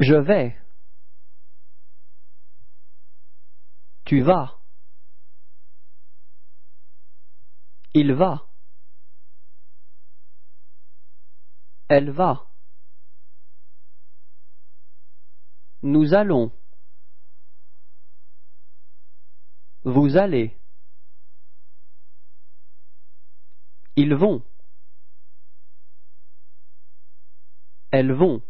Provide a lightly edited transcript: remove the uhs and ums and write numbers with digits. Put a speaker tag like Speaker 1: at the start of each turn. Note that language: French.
Speaker 1: Je vais. Tu vas. Il va. Elle va. Nous allons. Vous allez. Ils vont. Elles vont.